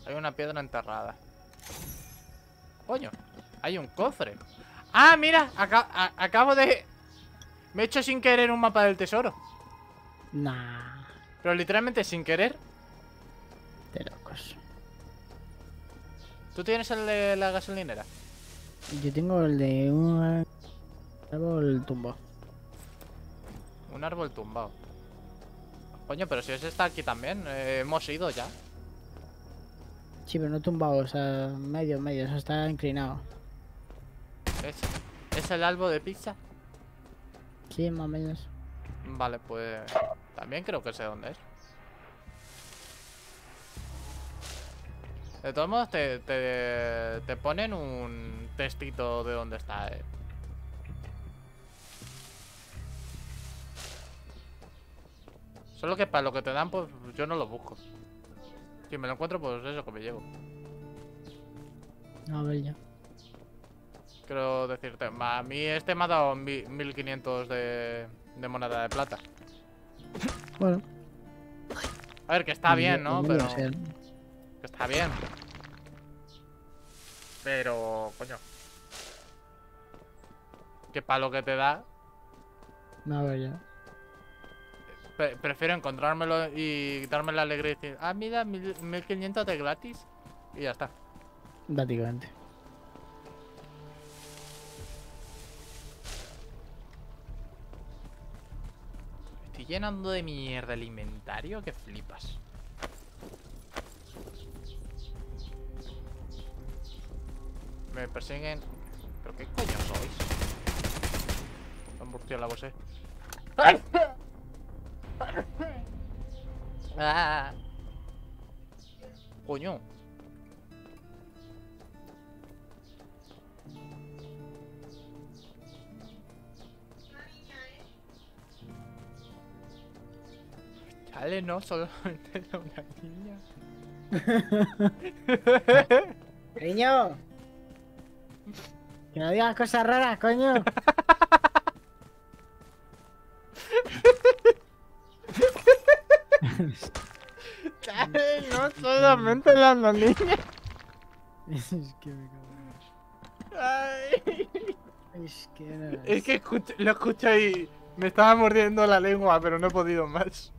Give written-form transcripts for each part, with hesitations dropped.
Hay una piedra enterrada. Coño, hay un cofre. ¡Ah, mira! Acabo de... Me he hecho sin querer un mapa del tesoro. Nah, Pero literalmente sin querer. de locos. ¿Tú tienes el de la gasolinera? Yo tengo el de un árbol tumbado. Un árbol tumbado. Coño, pero si ese está aquí también. Hemos ido ya. Sí, pero no tumbado, o sea, medio, o sea, está inclinado. ¿Es el árbol de pizza? Sí, más o menos. Vale, pues... También creo que sé dónde es. De todos modos, te ponen un textito de dónde está, Solo que para lo que te dan, pues yo no lo busco. Si me lo encuentro, pues eso que me llevo. A ver ya. Quiero decirte, a mí este me ha dado 1500 de moneda de plata. Bueno. A ver, que está bien, ¿no? Pero... Ser. Que está bien. Pero, coño. Que para lo que te da, A ver ya. prefiero encontrármelo y darme la alegría y decir, ah, mira, 1500 de gratis. Y ya está. Prácticamente. Estoy llenando de mierda el inventario que flipas. Me persiguen. ¿Pero qué coño sois? Son murciélagos, Ah. Coño. Chale, no, solamente era una niña. ¡Cariño! Que no digas cosas raras, coño. Chale, no, solamente era una niña. Es que me cago Ay. en... Es que no. Es que lo escucho y me estaba mordiendo la lengua, pero no he podido más.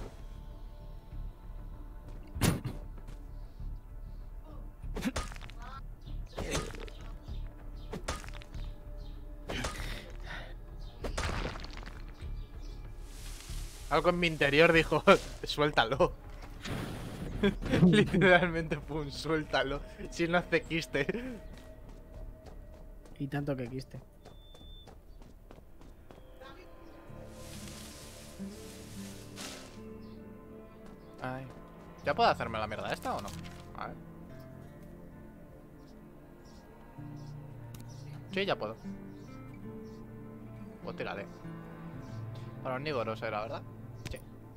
Algo en mi interior dijo, suéltalo. Literalmente, pum, suéltalo. Si no hace quiste. Y tanto que quiste. Ay. ¿Ya puedo hacerme la mierda esta o no? A ver. Sí, ya puedo. Pues tírale. Para omnívoros era, ¿verdad? Sí.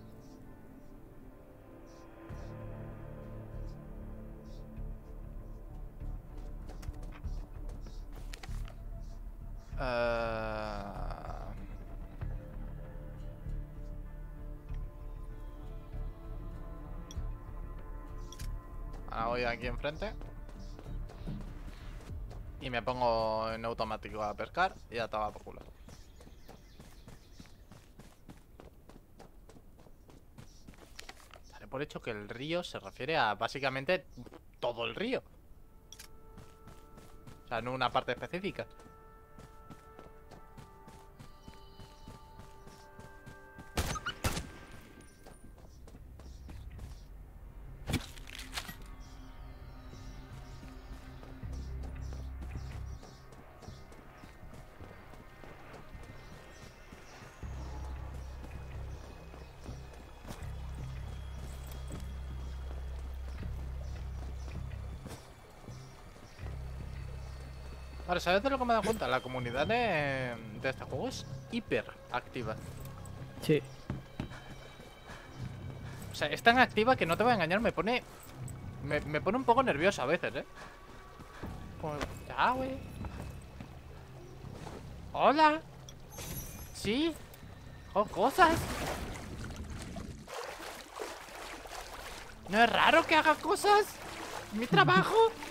Ahora voy aquí enfrente. Y me pongo en automático a pescar y ya estaba por culo. Daré por hecho que el río se refiere a básicamente todo el río. O sea, no una parte específica. Ahora, ¿sabes de lo que me he dado cuenta? La comunidad de este juego es hiper activa. Sí. O sea, es tan activa que no te voy a engañar, me pone... Me pone un poco nervioso a veces, Como, ya, güey. Hola. Sí. Oh, cosas. ¿No es raro que haga cosas? ¿Mi trabajo?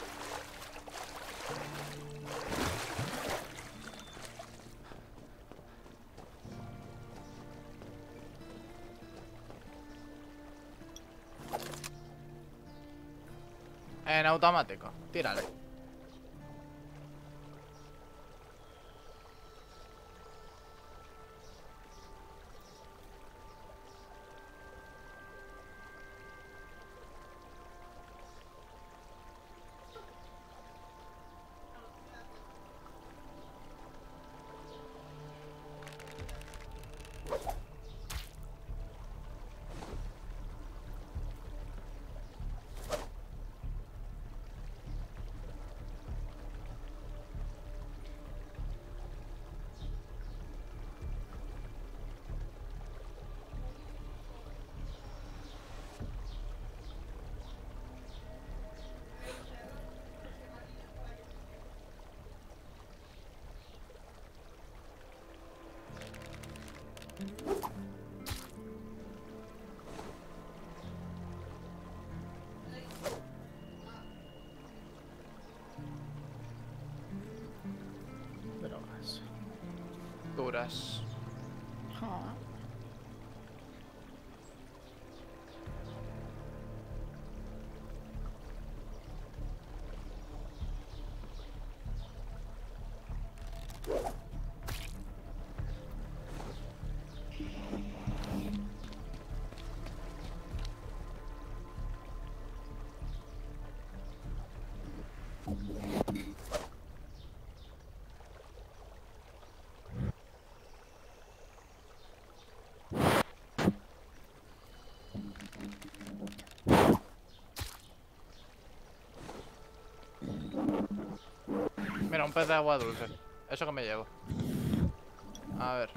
En automático, tírale. Drogas. Duras. Ah. Mira, un pez de agua dulce. Eso que me llevo. A ver.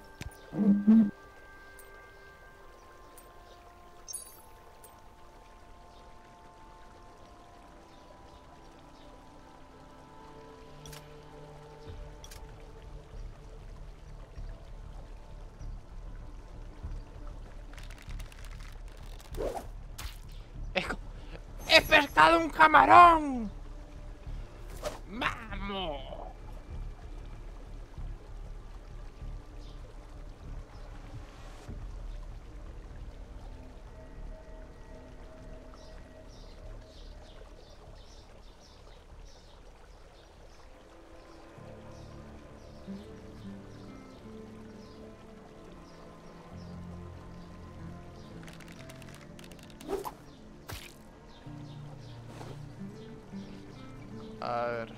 ¡He pescado un camarón! ¡Vamos! A ver.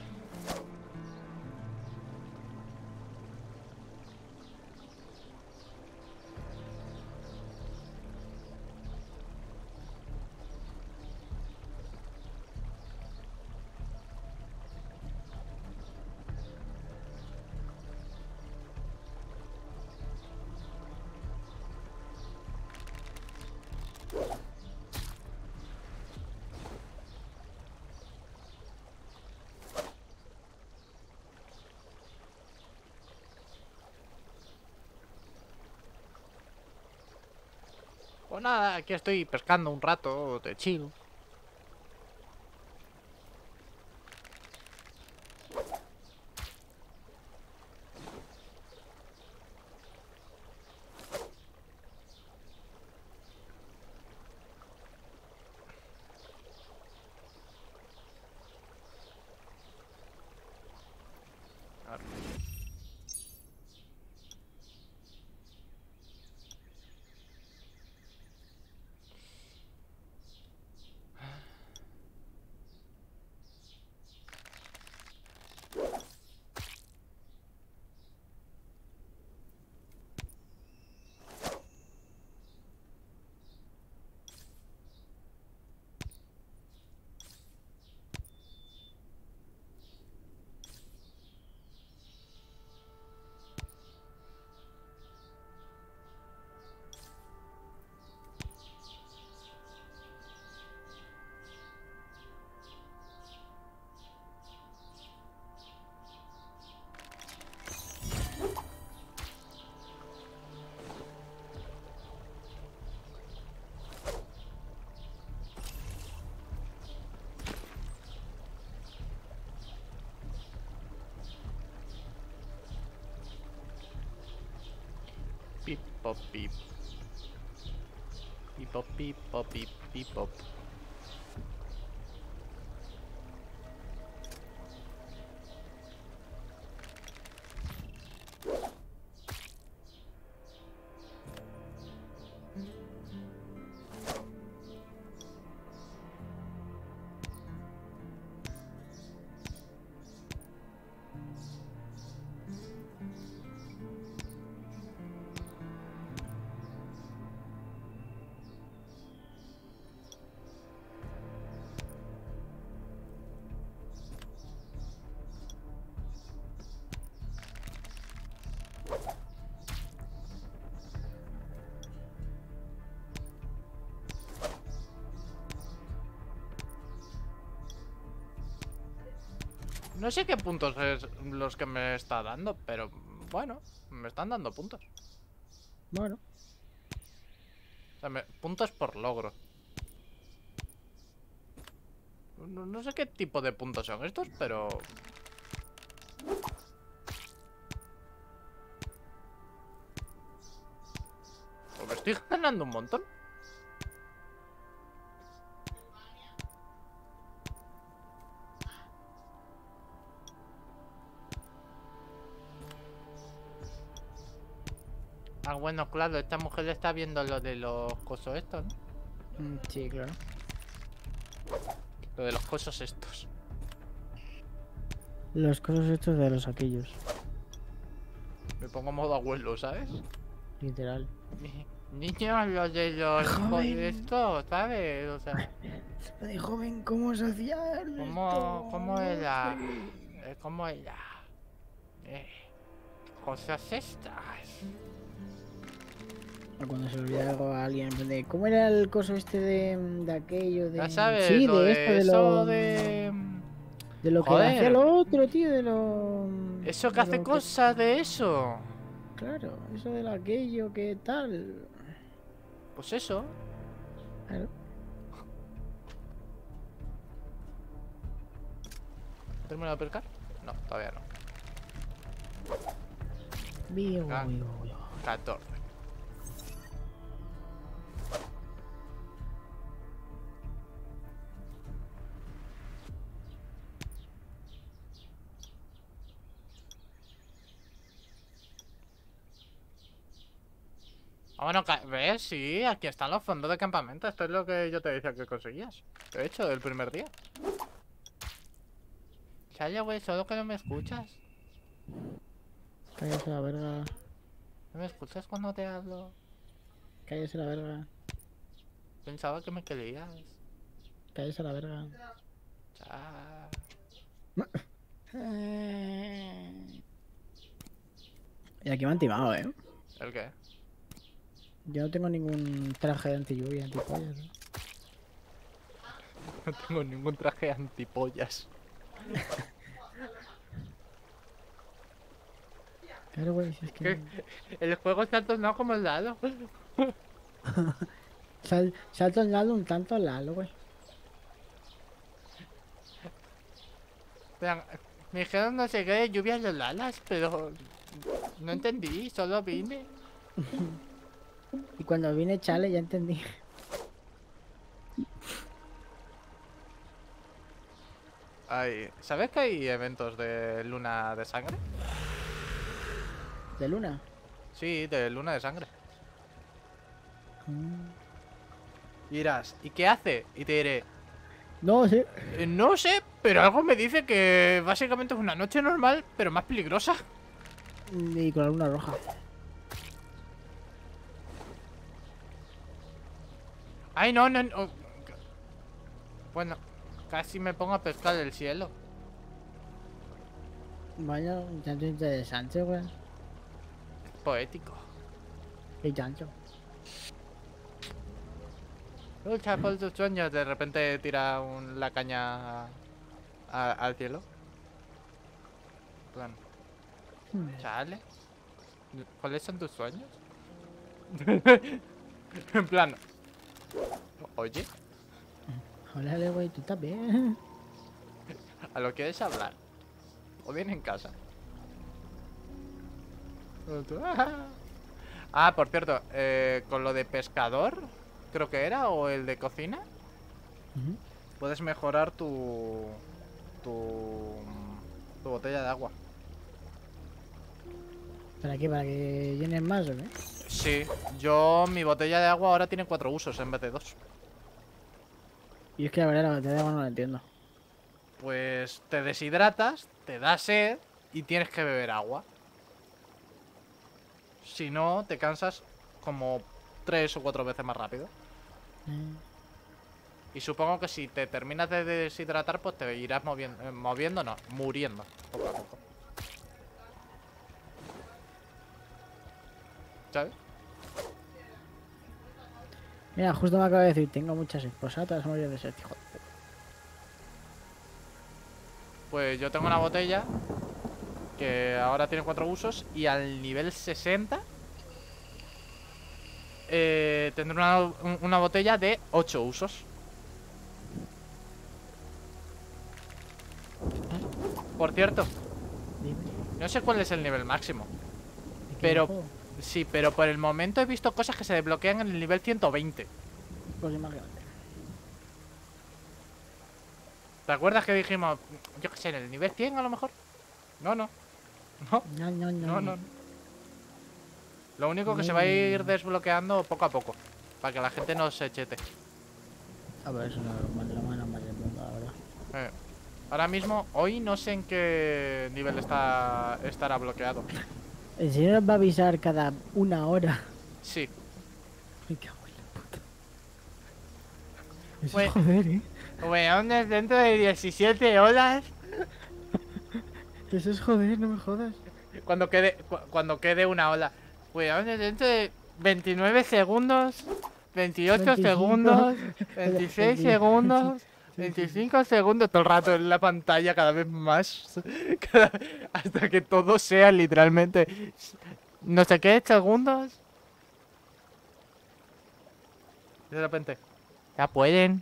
Pues nada, aquí estoy pescando un rato de chill. A ver. pop, pip. Pipop, pipop, pip, pipop. No sé qué puntos es los que me está dando, pero bueno, me están dando puntos. Bueno, O sea, puntos por logro. No sé qué tipo de puntos son estos, pero... Pues me estoy ganando un montón. Ah, bueno, claro, esta mujer está viendo lo de los cosos estos, ¿no? sí, claro. Lo de los cosos estos. Los cosas estos de los aquellos. Me pongo modo abuelo, ¿sabes? Literal. Niños, lo de los Joven. esto, ¿sabes? O sea, De joven, ¿cómo se hacía esto? ¿cómo era? Sí. ¿Cómo era? Cosas estas. O cuando se le olvida algo a alguien, en plan de, ¿cómo era el coso este de aquello? De... Ya sabes, Sí, lo de de esto, de eso lo... de... De lo que Joder. hacía el otro, tío, de lo... Eso que de hace lo cosas de eso. Claro, eso de lo aquello, que tal... Pues eso. Claro. ¿Terminado de pescar? No, todavía no. Ah. 14. Ah, bueno, ¿ves? Sí, aquí están los fondos de campamento. Esto es lo que yo te decía que conseguías. Lo he hecho del primer día. Chaya, güey, solo que no me escuchas. Cállese la verga. ¿No me escuchas cuando te hablo? Cállese la verga. Pensaba que me querías. Cállese la verga. Cha. Y aquí me han timado, ¿eh? ¿El qué? Yo no tengo ningún traje de anti-lluvia, antipollas, ¿no? No tengo ningún traje antipollas. Claro, güey, si es que... El juego se ha tornado como el dado. Se ha tornado un tanto Lalo, güey. Vean, me dijeron no sé qué de lluvia en los lalas, pero no entendí, solo vine. Y cuando vine Chale ya entendí. ¿Sabes que hay eventos de luna de sangre? ¿De luna? Sí, de luna de sangre. Mm. Y dirás, ¿y qué hace? Y te diré, No, sí. no sé, pero algo me dice que básicamente es una noche normal, pero más peligrosa. Y con la luna roja. Ay, no, no, no. Bueno, casi me pongo a pescar del cielo. Vaya, un chancho interesante, güey. Poético. Qué chancho. Lucha por tus sueños, de repente tira la caña al cielo. En plan, chale. ¿Cuáles son tus sueños? En plan, oye, Órale, güey, tú también. ¿a lo quieres hablar? ¿O bien en casa? Ah, por cierto, con lo de pescador, creo que era, o el de cocina, Ujú. puedes mejorar tu, tu botella de agua. ¿Para qué? ¿Para que llenen más o qué? Sí, mi botella de agua ahora tiene 4 usos en vez de 2. Y es que la verdad la batalla de agua no la entiendo. Pues te deshidratas, te da sed y tienes que beber agua. Si no, te cansas como 3 o 4 veces más rápido. Eh, Y supongo que si te terminas de deshidratar, pues te irás moviendo, moviendo no, muriendo poco a poco. ¿Sabes? Mira, justo me acaba de decir, tengo muchas esposatas, morir de sed, hijo de puta. Pues yo tengo una botella que ahora tiene 4 usos y al nivel 60 tendré una botella de 8 usos. Por cierto, Dime, no sé cuál es el nivel máximo, ¿de qué pero juego? sí, pero por el momento he visto cosas que se desbloquean en el nivel 120. Pues imagínate. ¿Te acuerdas que dijimos, yo qué sé, en el nivel 100 a lo mejor? No, no, no, No, no, no, no, no. no. Lo único que se va a ir No. desbloqueando poco a poco, para que la gente no se chete. A ver, eso no es lo más normal del mundo, la verdad. Eh, Ahora mismo, hoy no sé en qué nivel estará bloqueado. El señor nos va a avisar cada una hora. Sí. Me cago en la puta. Eso es Pues, joder, ¿eh? bueno, dentro de 17 horas, Eso es joder, no me jodas. cuando quede una ola. Pues, dentro de 29 segundos, 28 25. segundos, 26 20. Sí, segundos, sí, sí, sí. 25 segundos, todo el rato en la pantalla cada vez más, hasta que todo sea literalmente no sé qué segundos. De repente, ya pueden.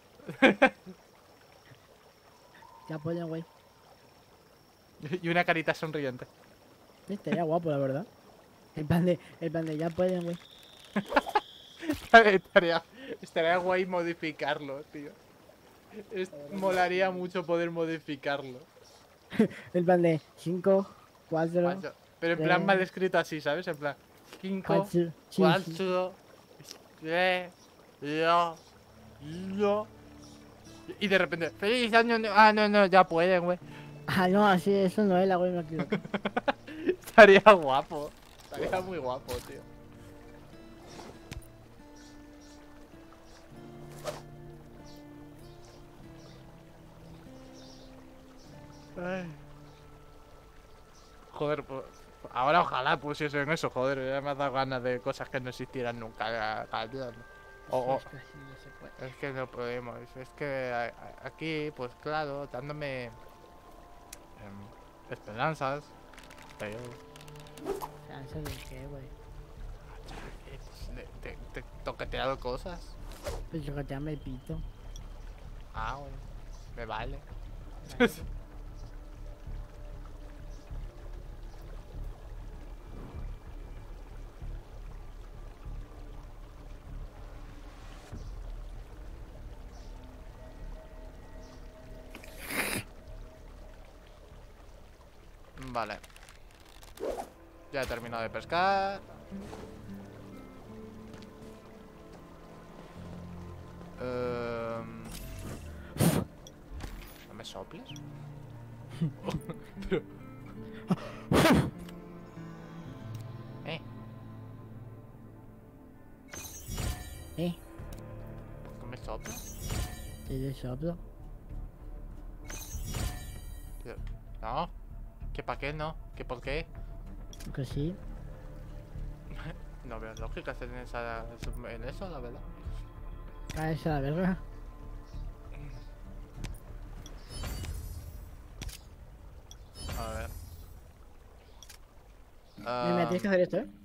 Ya pueden, güey. Y una carita sonriente. Estaría guapo, la verdad. El plan de ya pueden, güey. Estaría, estaría guay modificarlo, tío. Molaría mucho poder modificarlo. El plan de 5, 4, Macho. Pero en plan 3, mal escrito así, ¿sabes? En plan 5, 4. Sí, sí. 4, 3, 2, 1. Y de repente, ¡feliz año! Ah, no, no, ya pueden, güey. Ah, no, así, eso no es la güey, me equivoqué. Estaría guapo. Estaría muy guapo, tío. Ay. Joder, pues, ahora ojalá pusiesen eso, joder. Ya me ha dado ganas de cosas que no existieran nunca. O, Es que así no se puede. es que no podemos. Es que aquí, pues claro, dándome esperanzas. Pero, ¿Sabes de qué, güey? pues, te toqueteado cosas. Pues yo que me pito. Ah, bueno, me vale. Vale, pues. Vale. Ya he terminado de pescar. ¿No me soples? Pero... ¿Eh? ¿Eh? ¿Por qué me soplas? ¿Te soplo? No. ¿Que para qué no? ¿Que por qué? Que sí. No veo lógica en eso, la verdad. Ah, esa la verga. A ver. Mira, tienes que hacer esto, ¿eh?